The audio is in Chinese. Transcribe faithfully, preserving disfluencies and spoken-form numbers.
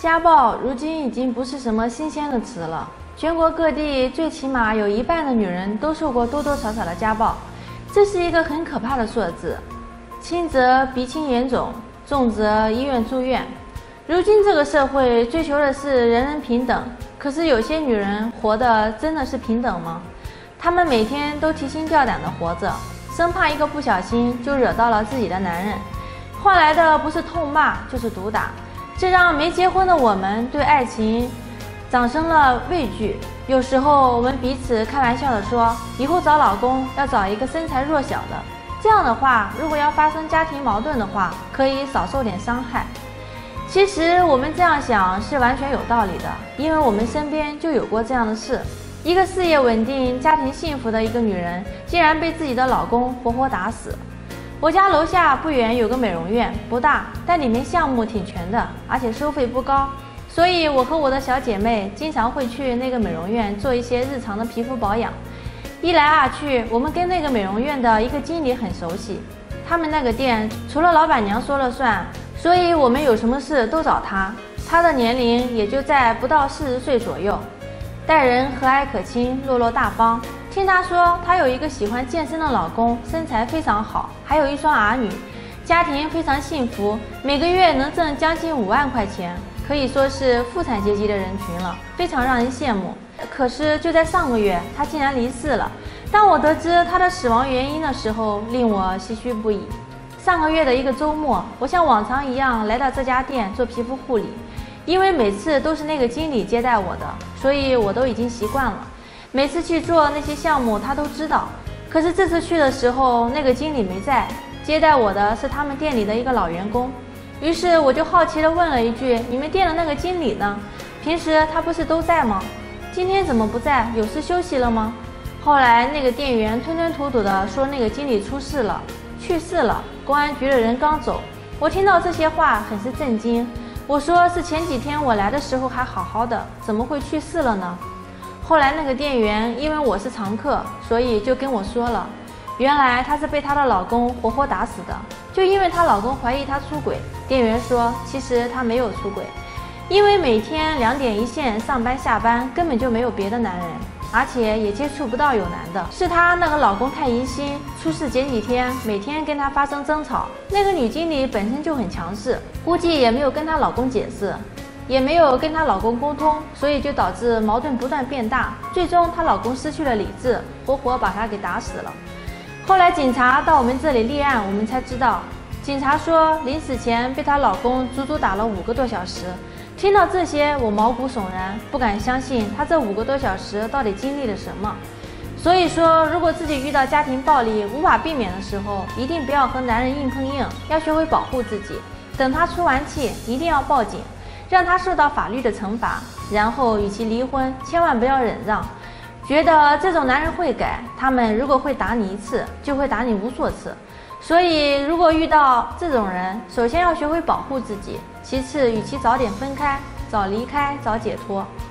家暴如今已经不是什么新鲜的词了，全国各地最起码有一半的女人都受过多多少少的家暴，这是一个很可怕的数字，轻则鼻青眼肿，重则医院住院。如今这个社会追求的是人人平等，可是有些女人活的真的是平等吗？她们每天都提心吊胆的活着，生怕一个不小心就惹到了自己的男人，换来的不是痛骂就是毒打，这让没结婚的我们对爱情长生了畏惧。有时候我们彼此开玩笑的说，以后找老公要找一个身材弱小的，这样的话如果要发生家庭矛盾的话，可以少受点伤害。其实我们这样想是完全有道理的，因为我们身边就有过这样的事，一个事业稳定家庭幸福的一个女人竟然被自己的老公活活打死。我家楼下不远有个美容院，不大，但里面项目挺全的，而且收费不高，所以我和我的小姐妹经常会去那个美容院做一些日常的皮肤保养。一来二去，我们跟那个美容院的一个经理很熟悉，他们那个店除了老板娘说了算，所以我们有什么事都找他。他的年龄也就在不到四十岁左右，待人和蔼可亲，落落大方。听他说，他有一个喜欢健身的老公，身材非常好，还有一双儿女，家庭非常幸福，每个月能挣将近五万块钱，可以说是妇产阶级的人群了，非常让人羡慕。可是就在上个月，他竟然离世了。当我得知他的死亡原因的时候，令我唏嘘不已。上个月的一个周末，我像往常一样来到这家店做皮肤护理，因为每次都是那个经理接待我的，所以我都已经习惯了。每次去做那些项目他都知道，可是这次去的时候那个经理没在，接待我的是他们店里的一个老员工。于是我就好奇地问了一句，你们店的那个经理呢？平时他不是都在吗？今天怎么不在？有事休息了吗？后来那个店员吞吞吐吐地说那个经理出事了，去世了，公安局的人刚走。我听到这些话很是震惊，我说是前几天我来的时候还好好的，怎么会去世了呢？后来那个店员因为我是常客，所以就跟我说了，原来她是被她的老公活活打死的，就因为她老公怀疑她出轨。店员说其实她没有出轨，因为每天两点一线上班下班，根本就没有别的男人，而且也接触不到有男的，是她那个老公太疑心，出事前几天每天跟她发生争吵。那个女经理本身就很强势，估计也没有跟她老公解释，也没有跟她老公沟通，所以就导致矛盾不断变大，最终她老公失去了理智，活活把她给打死了。后来警察到我们这里立案，我们才知道，警察说临死前被她老公足足打了五个多小时。听到这些我毛骨悚然，不敢相信她这五个多小时到底经历了什么。所以说，如果自己遇到家庭暴力无法避免的时候，一定不要和男人硬碰硬，要学会保护自己。等他出完气，一定要报警，让他受到法律的惩罚，然后与其离婚，千万不要忍让。觉得这种男人会改，他们如果会打你一次，就会打你无数次。所以如果遇到这种人，首先要学会保护自己，其次与其早点分开，早离开早解脱。